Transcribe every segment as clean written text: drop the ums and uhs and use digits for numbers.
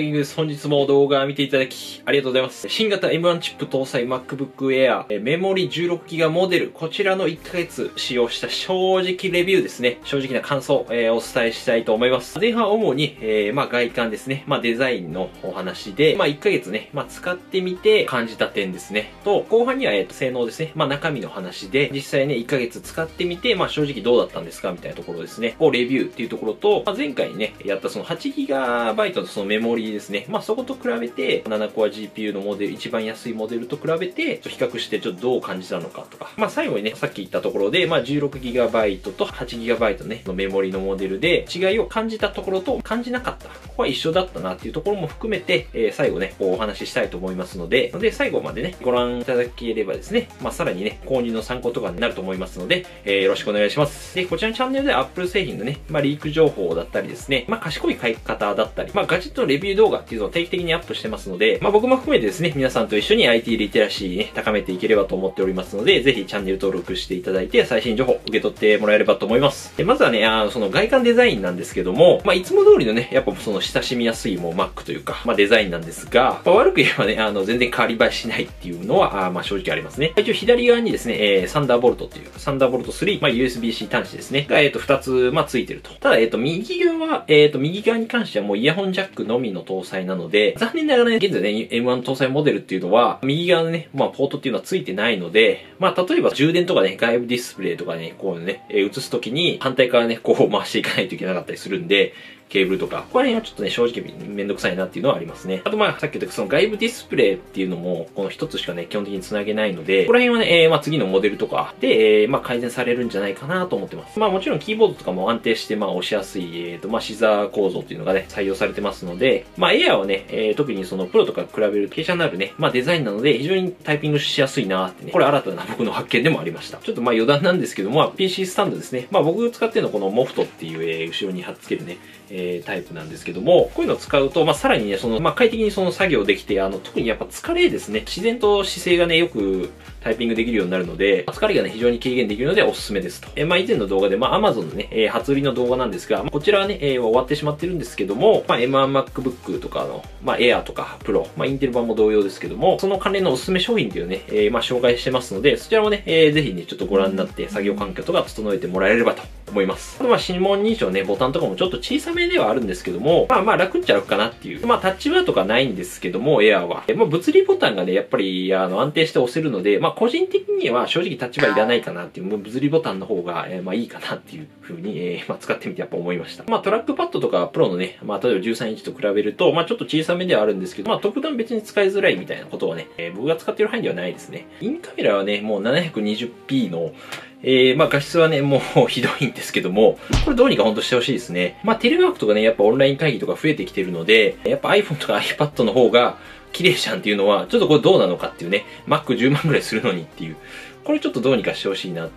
イギングです。本日も動画を見ていただきありがとうございます。新型 M1 チップ搭載 MacBook Air メモリ 16GB モデル、こちらの1ヶ月使用した正直レビューですね。正直な感想、お伝えしたいと思います。前半は主に、外観ですね。デザインのお話で、1ヶ月ね、使ってみて感じた点ですね。と、後半には、性能ですね。中身の話で、実際ね、1ヶ月使ってみて、正直どうだったんですかみたいなところですね。をレビューっていうところと、前回ね、やったその 8GB のそのメモリですね。そこと比べて、7コア GPU のモデル、一番安いモデルと比べて、比較してちょっとどう感じたのかとか。最後にね、さっき言ったところで、16GB と 8GB ね、のメモリのモデルで、違いを感じたところと感じなかった。ここは一緒だったなっていうところも含めて、最後ね、お話ししたいと思いますので、最後までね、ご覧いただければですね、さらにね、購入の参考とかになると思いますので、よろしくお願いします。で、こちらのチャンネルでは Apple 製品のね、リーク情報だったりですね、賢い買い方だったり、ガジェットのレビュー動画っていうのを定期的にアップしてますので、僕も含めてですね、皆さんと一緒に IT リテラシーね、高めていければと思っておりますので、ぜひチャンネル登録していただいて、最新情報受け取ってもらえればと思います。で、まずはね、その外観デザインなんですけども、いつも通りのね、やっぱその親しみやすいもう Mac というか、デザインなんですが、悪く言えばね、全然変わり映えしないっていうのは、正直ありますね。一応左側にですね、サンダーボルトっていう、サンダーボルト3、USB-C 端子ですね、が、2つ、ついてると。ただ、右側に関してはもうイヤホンジャックのみの搭載なので、残念ながらね、現在ね、M1 搭載モデルっていうのは、右側のね、ポートっていうのはついてないので、例えば充電とかね、外部ディスプレイとかね、こうね、映すときに、反対からね、こう回していかないといけなかったりするんで、ケーブルとか、ここら辺はちょっとね、正直めんどくさいなっていうのはありますね。あとさっき言ったその外部ディスプレイっていうのも、この一つしかね、基本的に繋げないので、ここら辺はね、次のモデルとかで、改善されるんじゃないかなと思ってます。もちろんキーボードとかも安定して、押しやすい、シザー構造っていうのがね、採用されてますので、エアーはね、特にそのプロとか比べる傾斜のあるね、デザインなので、非常にタイピングしやすいなってね、これ新たな僕の発見でもありました。ちょっと余談なんですけども、PC スタンドですね。僕使ってるのはこのモフトっていう、後ろに貼っ付けるね、タイプなんですけども、こういうのを使うと、さらにね、快適にその作業できて、特にやっぱ疲れですね、自然と姿勢がね、よくタイピングできるようになるので、疲れがね、非常に軽減できるのでおすすめですと。以前の動画で、Amazon のね、初売りの動画なんですが、こちらはね、終わってしまってるんですけども、M1MacBook とかの、Air とか Pro、インテル版も同様ですけども、その関連のおすすめ商品っていうね、紹介してますので、そちらもね、ぜひね、ちょっとご覧になって、作業環境とか整えてもらえればと思います。あと指紋認証ね、ボタンとかもちょっと小さめではあるんですけども、楽っちゃ楽かなっていう。タッチバーとかないんですけども、エアーは。物理ボタンがね、やっぱり、安定して押せるので、個人的には正直タッチバーいらないかなっていう、物理ボタンの方が、いいかなっていう風に、使ってみてやっぱ思いました。トラックパッドとかプロのね、例えば13インチと比べると、ちょっと小さめではあるんですけど、特段別に使いづらいみたいなことはね、僕が使ってる範囲ではないですね。インカメラはね、もう 720p の画質はね、もうひどいんですけども、これどうにかほんとしてほしいですね。テレワークとかね、やっぱオンライン会議とか増えてきてるので、やっぱ iPhone とか iPad の方が綺麗じゃんっていうのは、ちょっとこれどうなのかっていうね、Mac10 万ぐらいするのにっていう。これちょっとどうにかしてほしいなって、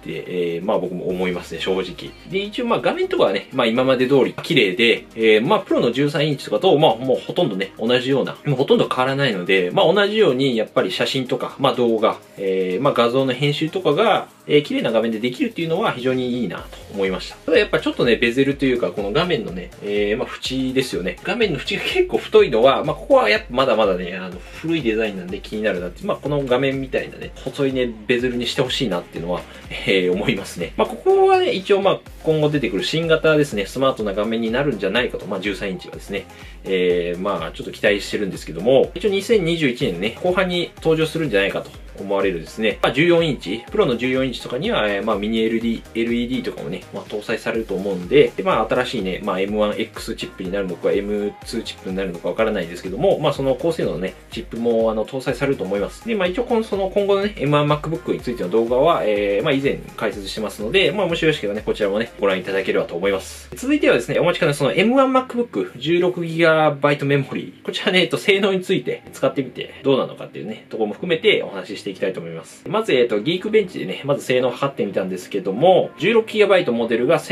僕も思いますね、正直。で、一応画面とかはね、今まで通り綺麗で、プロの13インチとかと、もうほとんどね、同じような、もうほとんど変わらないので、同じようにやっぱり写真とか、動画、画像の編集とかが、綺麗な画面でできるっていうのは非常にいいなと思いました。ただやっぱちょっとね、ベゼルというか、この画面のね、縁ですよね。画面の縁が結構太いのは、ここはやっぱまだまだね、古いデザインなんで気になるなって、この画面みたいなね、細いね、ベゼルにしてほしいなっていうのは、思いますね。ここはね、一応今後出てくる新型ですね、スマートな画面になるんじゃないかと、13インチはですね、ちょっと期待してるんですけども、一応2021年ね、後半に登場するんじゃないかと思われるですね、14インチ、プロの14インチとかには、ミニ LED とかもね、搭載されると思うんで、新しいね、M1X チップになるのか、M2 チップになるのかわからないですけども、その高性能のね、チップも搭載されると思います。で、一応今後のね、M1MacBook についての動画は、以前解説してますので、もしよろしければね、こちらもね、ご覧いただければと思います。続いてはですね、お待ちかね、その M1MacBook 16GB メモリー。こちらね、性能について使ってみてどうなのかっていうね、ところも含めてお話ししていきたいと思います。まず、ギークベンチでね、まず性能を測ってみたんですけども、16GB モデルが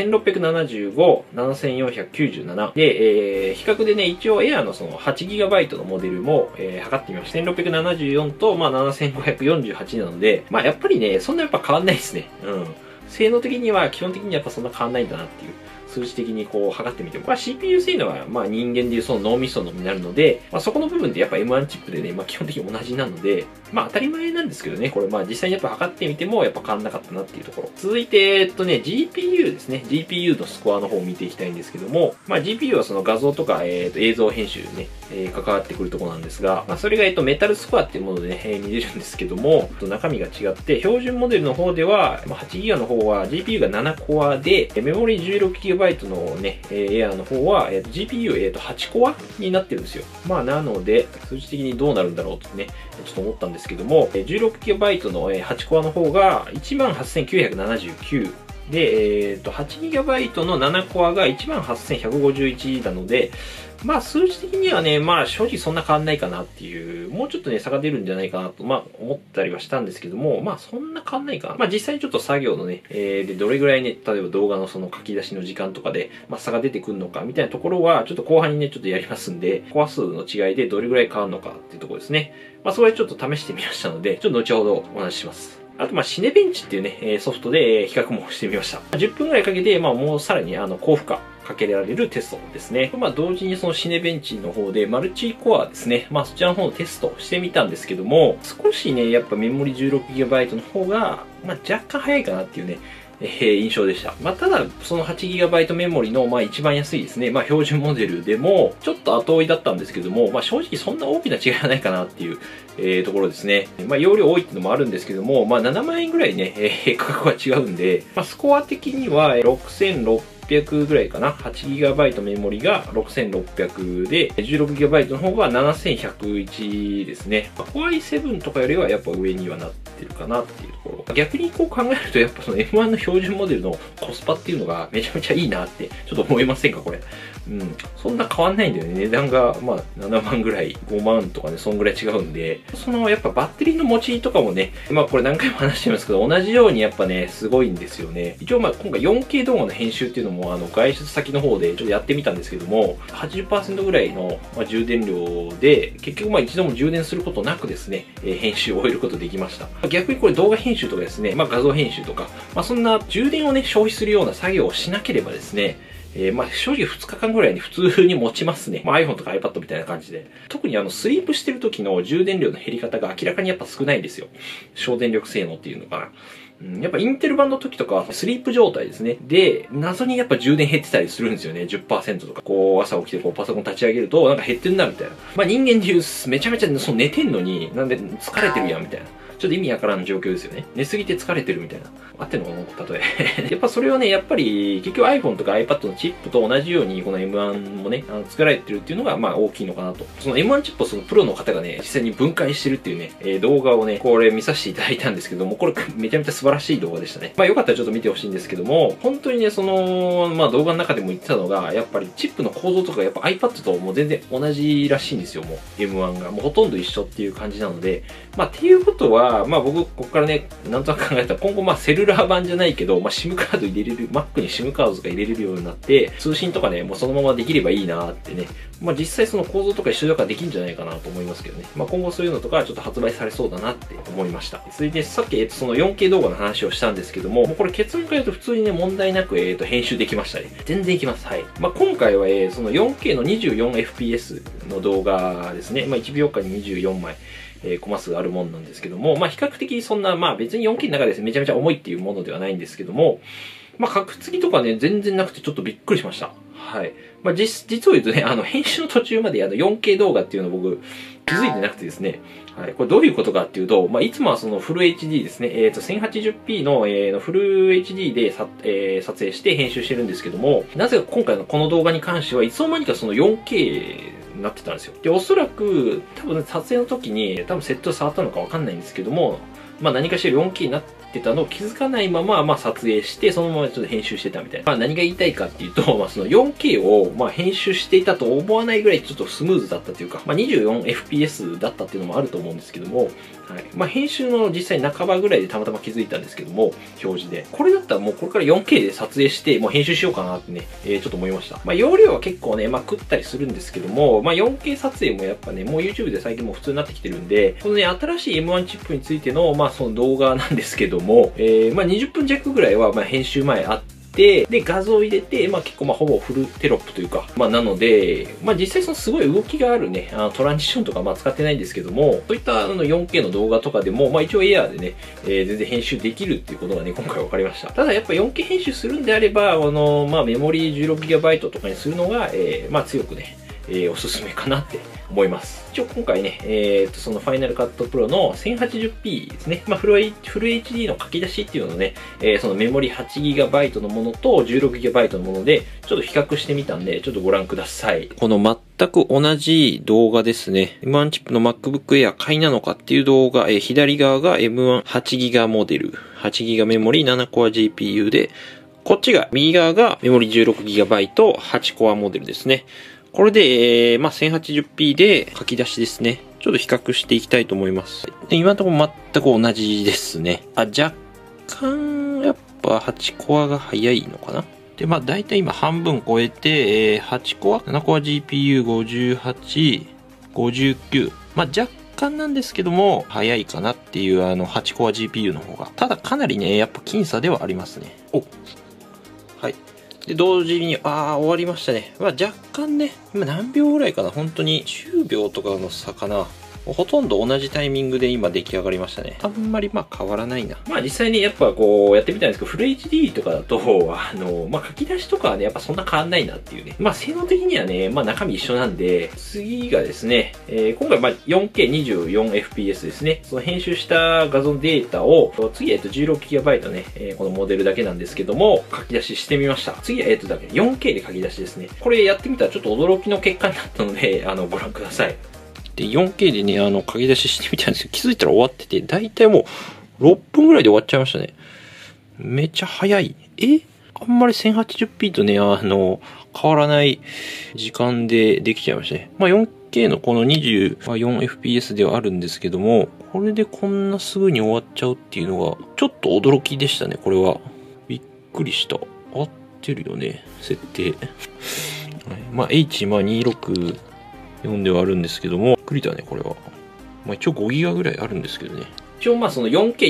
1675、7497で、比較でね、一応エアーのその 8GB のモデルも、測ってみました。1674と、7548なので、やっぱりね、そんなやっぱ変わんないですね。性能的には基本的にやっぱそんな変わんないんだなっていう。 数字的にこう測ってみても、まあ、CPU 性能はまあ人間でいうその脳みそのになるので、まあ、そこの部分ってやっぱ M1 チップでね、まあ、基本的に同じなので、まあ当たり前なんですけどね、これまあ実際にやっぱ測ってみてもやっぱ変わんなかったなっていうところ。続いて、GPU ですね。GPU のスコアの方を見ていきたいんですけども、まあ GPU はその画像とか、映像編集ね、関わってくるところなんですが、まあそれがメタルスコアっていうものでね、見れるんですけども、中身が違って、標準モデルの方では、まあ、8GB の方は GPU が7コアで、メモリ 16GB のね、エアーの方は、GPU8 コアになってるんですよ。まあなので、数字的にどうなるんだろうとね、ちょっと思ったんですけども、16GB の8コアの方が 18,979。で、8GB の7コアが 18,151 なので、まあ数字的にはね、まあ正直そんな変わんないかなっていう、もうちょっとね、差が出るんじゃないかなと、まあ思ったりはしたんですけども、まあそんな変わんないかな。まあ実際にちょっと作業のね、で、どれぐらいね、例えば動画のその書き出しの時間とかで、まあ差が出てくるのかみたいなところは、ちょっと後半にね、ちょっとやりますんで、コア数の違いでどれぐらい変わるのかっていうところですね。まあそれちょっと試してみましたので、ちょっと後ほどお話しします。あと、まあ、シネベンチっていうね、ソフトで比較もしてみました。10分くらいかけて、まあ、もうさらに、高負荷かけられるテストですね。まあ、同時にそのシネベンチの方で、マルチコアですね。まあ、そちらの方のテストしてみたんですけども、少しね、やっぱメモリ 16GB の方が、まあ、若干早いかなっていうね、印象でした。まあ、ただ、その 8GB メモリの、まあ、一番安いですね。まあ、標準モデルでも、ちょっと後追いだったんですけども、まあ、正直そんな大きな違いはないかなっていう、ところですね。まあ、容量多いっていうのもあるんですけども、まあ、7万円ぐらいね、価格は違うんで、まあ、スコア的には6600ぐらいかな。8GB メモリが6600で、16GB の方が7101ですね。Core i7 とかよりはやっぱ上にはなってるかなっていうところ。逆にこう考えるとやっぱその M1 の標準モデルのコスパっていうのがめちゃめちゃいいなってちょっと思いませんかこれ。うん。そんな変わんないんだよね。値段がまあ7万ぐらい、5万とかね、そんぐらい違うんで、そのやっぱバッテリーの持ちとかもね、まあこれ何回も話してますけど、同じようにやっぱね、すごいんですよね。一応まあ今回 4K 動画の編集っていうのも外出先の方でちょっとやってみたんですけども、80% ぐらいの充電量で、結局まあ一度も充電することなくですね、編集を終えることできました。逆にこれ動画編集とかですね、まあ画像編集とか、まあそんな充電をね、消費するような作業をしなければですね、まあ正直2日間ぐらいに普通に持ちますね。まあ iPhone とか iPad みたいな感じで。特にスリープしてる時の充電量の減り方が明らかにやっぱ少ないんですよ。省電力性能っていうのかな。やっぱインテル版の時とかはスリープ状態ですね。で、謎にやっぱ充電減ってたりするんですよね。10% とか。こう朝起きてこうパソコン立ち上げるとなんか減ってんなみたいな。まあ人間で言うめちゃめちゃその寝てんのになんで疲れてるやんみたいな。ちょっと意味わからん状況ですよね。寝すぎて疲れてるみたいな。合ってんのかな例え。やっぱそれをね、やっぱり結局 iPhone とか iPad のチップと同じようにこの M1 もね、作られてるっていうのがまあ大きいのかなと。その M1 チップをそのプロの方がね、実際に分解してるっていうね、動画をね、これ見させていただいたんですけども、これめちゃめちゃ素晴らしい動画でしたね。まあよかったらちょっと見てほしいんですけども、本当にね、その、まあ動画の中でも言ってたのが、やっぱりチップの構造とかやっぱ iPad ともう全然同じらしいんですよ、もう M1 が。もうほとんど一緒っていう感じなので、まあっていうことは、まあ僕、ここからね、なんとなく考えたら今後まあセルラー版じゃないけど、まあ SIM カード入れれる、Mac に SIM カードとか入れれるようになって、通信とかね、もうそのままできればいいなってね、まあ実際その構造とか一緒だからできるんじゃないかなと思いますけどね。まあ今後そういうのとかちょっと発売されそうだなって思いました。続いてさっきその 4K 動画の話をしたんですけども、もうこれ結論から言うと普通にね、問題なく編集できましたね。全然いきます。はい。まあ今回はその 4K の 24fps の動画ですね。まあ1秒間に24枚。コマ数があるもんなんですけども、まあ比較的そんな、まあ別に 4K の中でめちゃめちゃ重いっていうものではないんですけども、まあカクつきとかね、全然なくてちょっとびっくりしました。はい。まあ実を言うとね、編集の途中まで4K 動画っていうのを僕気づいてなくてですね、はい。これどういうことかっていうと、まあいつもはそのフル HD ですね、1080p の、フル HD で撮影して編集してるんですけども、なぜか今回のこの動画に関してはいつの間にかその 4Kなってたんですよ。で、おそらく、多分撮影の時に、多分セット触ったのかわかんないんですけども、まあ何かしら 4K になってたのを気づかないまま、まあ撮影して、そのままちょっと編集してたみたいな。まあ何が言いたいかっていうと、まあその 4K を、まあ編集していたと思わないぐらいちょっとスムーズだったというか、まあ 24fps だったっていうのもあると思うんですけども、はい。まあ編集の実際半ばぐらいでたまたま気づいたんですけども、表示で。これだったらもうこれから 4K で撮影して、もう編集しようかなってね、ちょっと思いました。まあ容量は結構ね、まあ食ったりするんですけども、まあ 4K 撮影もやっぱね、もう YouTube で最近もう普通になってきてるんで、このね、新しい M1 チップについての、まあその動画なんですけども、まあ20分弱ぐらいは、まあ編集前あって、で、画像を入れて、結構ほぼフルテロップというか、なので、実際そのすごい動きがあるね、トランジションとか使ってないんですけども、そういった4K の動画とかでも、一応エアーでね、全然編集できるっていうことがね、今回分かりました。ただやっぱ 4K 編集するんであれば、メモリ 16GB とかにするのが、強くね、おすすめかなって思います。一応今回ね、その Final Cut Pro の 1080p ですね。フル HD の書き出しっていうのをね、そのメモリ 8GB のものと 16GB のもので、ちょっと比較してみたんで、ちょっとご覧ください。この全く同じ動画ですね。M1 チップの MacBook Air 買いなのかっていう動画、左側が M1 8GB モデル、8GB メモリ 7Core GPU で、こっちが、右側がメモリ 16GB 8コアモデルですね。これで、1080p で書き出しですね。ちょっと比較していきたいと思います。で、今のところ全く同じですね。若干、やっぱ8コアが早いのかな。で、だいたい今半分超えて、8コア ?7 コア GPU58、59。若干なんですけども、早いかなっていう8コア GPU の方が。ただかなりね、やっぱ僅差ではありますね。はい。で、同時に、終わりましたね。若干ね、今何秒ぐらいかな、本当に10秒とかの差かな。ほとんど同じタイミングで今出来上がりましたね。あんまり変わらないな。実際にやっぱやってみたんですけど、フル HD とかだと、書き出しとかはね、やっぱそんな変わんないなっていうね。性能的にはね、中身一緒なんで、次がですね、今回4K24fps ですね。その編集した画像データを、次16GB ね、このモデルだけなんですけども、書き出ししてみました。次はだけ 4K で書き出しですね。これやってみたらちょっと驚きの結果になったので、ご覧ください。で、4K でね、書き出ししてみたんですけど、気づいたら終わってて、だいたいもう6分ぐらいで終わっちゃいましたね。めっちゃ早い。あんまり 1080p とね、変わらない時間でできちゃいましたね。4K のこの 24fps ではあるんですけども、これでこんなすぐに終わっちゃうっていうのが、ちょっと驚きでしたね、これは。びっくりした。合ってるよね、設定。H264 ではあるんですけども、びっくりだね、これは。一応5ギガぐらいあるんですけどね。一応その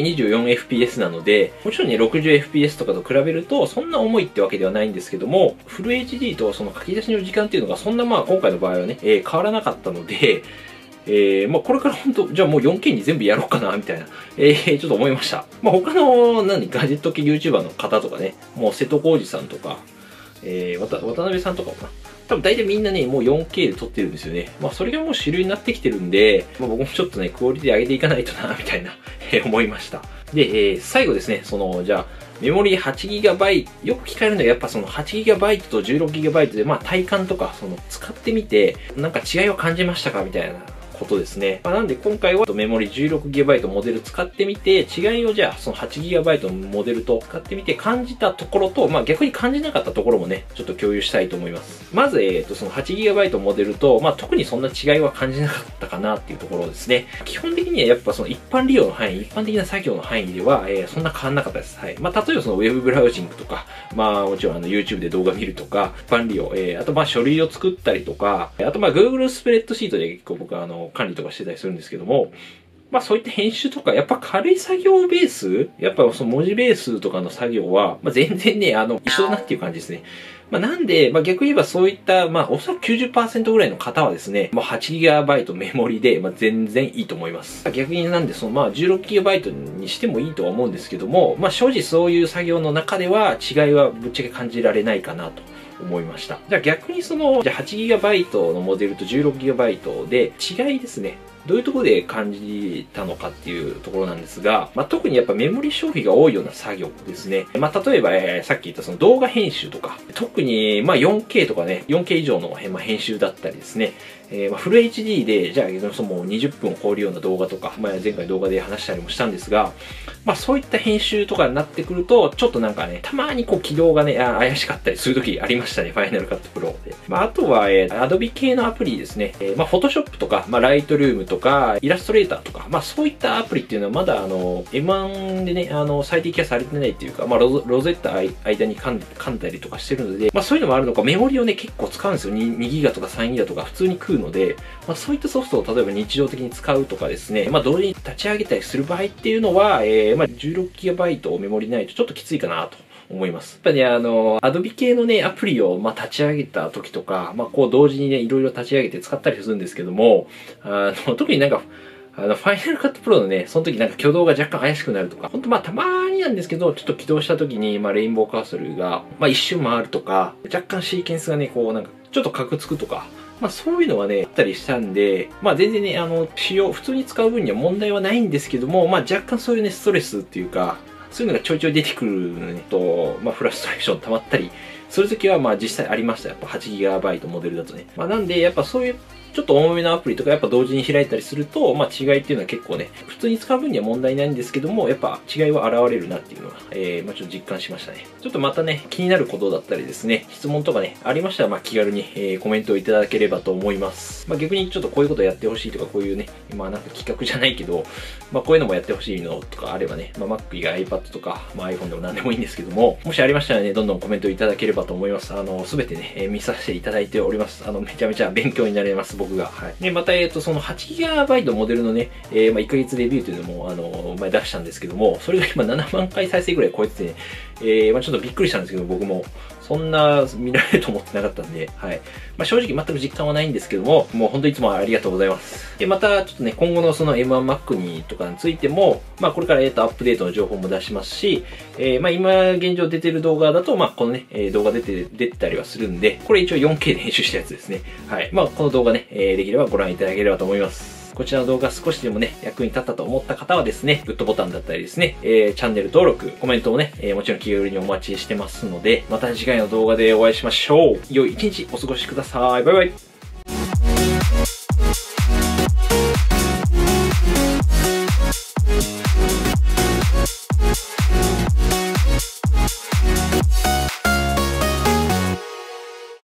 4K24fps なので、もちろんね、60fps とかと比べると、そんな重いってわけではないんですけども、フル HD とその書き出しの時間っていうのが、そんな今回の場合はね、変わらなかったので、これから本当、じゃあもう 4K に全部やろうかな、みたいな、ちょっと思いました。他の、ガジェット系 YouTuber の方とかね、もう瀬戸康史さんとか、渡辺さんとかもな。多分大体みんなね、もう 4K で撮ってるんですよね。それがもう主流になってきてるんで、僕もちょっとね、クオリティ上げていかないとな、みたいな、思いました。で、最後ですね、じゃあ、メモリ 8GB、よく聞かれるのがやっぱその 8GB と 16GB で、体感とか、使ってみて、なんか違いを感じましたかみたいなことですね。なんで今回はメモリ 16GB モデル使ってみて、違いをじゃあその 8GB のモデルと使ってみて感じたところと、逆に感じなかったところもね、ちょっと共有したいと思います。まず、その 8GB モデルと、特にそんな違いは感じなかったかなっていうところですね。基本的にはやっぱその一般利用の範囲、一般的な作業の範囲では、そんな変わんなかったです。はい。例えばそのウェブブラウジングとか、もちろんYouTube で動画見るとか、一般利用、あと書類を作ったりとか、あとGoogle スプレッドシートで結構僕は管理とかしてたりするんですけども、そういった編集とか、やっぱ軽い作業ベース、やっぱその文字ベースとかの作業は、全然ね、一緒だなっていう感じですね。なんで、逆に言えばそういった、おそらく 90% ぐらいの方はですね、8GB メモリで、全然いいと思います。逆になんで、16GB にしてもいいとは思うんですけども、正直そういう作業の中では違いはぶっちゃけ感じられないかなと思いました。じゃあ逆にじゃあ 8GB のモデルと 16GB で違いですね。どういうところで感じたのかっていうところなんですが、特にやっぱメモリ消費が多いような作業ですね。例えば、さっき言ったその動画編集とか、特に4K とかね、4K 以上の編集だったりですね、フル HD で、じゃあ、その20分を超えるような動画とか、前回動画で話したりもしたんですが、そういった編集とかになってくると、ちょっとなんかね、たまに起動がね、怪しかったりする時ありましたね、Final Cut Pro で。あとは、Adobe 系のアプリですね。Photoshop とか、Lightroom とか、イラストレーターとか、まあそういったアプリっていうのはまだM1 でね、最適化されてないっていうか、まあロゼッタ間に噛んだりとかしてるので、まあそういうのもあるのか、メモリをね、結構使うんですよ。2ギガとか3ギガとか普通に食うので、まあそういったソフトを例えば日常的に使うとかですね、まあ同時に立ち上げたりする場合っていうのは、まあ 16GB メモリないとちょっときついかなと思います。やっぱね、Adobe 系のね、アプリを、まあ、立ち上げた時とか、まあ、こう、同時にね、いろいろ立ち上げて使ったりするんですけども、特になんか、ファイナルカットプロのね、その時なんか挙動が若干怪しくなるとか、ほんとまあたまーになんですけど、ちょっと起動した時に、まあレインボーカーソルが、まあ一瞬回るとか、若干シーケンスがね、こうなんか、ちょっとカクつくとか、まあそういうのはね、あったりしたんで、まあ全然ね、普通に使う分には問題はないんですけども、まあ若干そういうね、ストレスっていうか、そういうのがちょいちょい出てくるのと、まあフラストレーション溜まったり、するときはまあ実際ありました。やっぱ 8GB モデルだとね。まあなんで、やっぱそういうちょっと重めのアプリとかやっぱ同時に開いたりすると、まあ違いっていうのは結構ね、普通に使う分には問題ないんですけども、やっぱ違いは現れるなっていうのは、まあちょっと実感しましたね。ちょっとまたね、気になることだったりですね、質問とかね、ありましたらまあ気軽に、コメントをいただければと思います。まあ逆にちょっとこういうことやってほしいとか、こういうね、まあなんか企画じゃないけど、まあこういうのもやってほしいのとかあればね、まあ Mac 以外 iPad とか、まあ iPhone でも何でもいいんですけども、もしありましたらね、どんどんコメントいただければと思います。すべてね、見させていただいております。めちゃめちゃ勉強になります、僕が。はい。で、また、その 8GB モデルのね、まあ1ヶ月レビューというのも、前出したんですけども、それが今7万回再生ぐらい超えててね、まあちょっとびっくりしたんですけど、僕も。そんな見られると思ってなかったんで、はい。まあ正直全く実感はないんですけども、もう本当いつもありがとうございます。で、またちょっとね、今後のその M1Mac にとかについても、まあこれからアップデートの情報も出しますし、まあ今現状出てる動画だと、まあこのね、動画出てたりはするんで、これ一応 4K で編集したやつですね。はい。まあこの動画ね、できればご覧いただければと思います。こちらの動画少しでもね、役に立ったと思った方はですね、グッドボタンだったりですね、チャンネル登録、コメントをね、もちろん気軽にお待ちしてますので、また次回の動画でお会いしましょう。良い一日お過ごしください。バイバイ。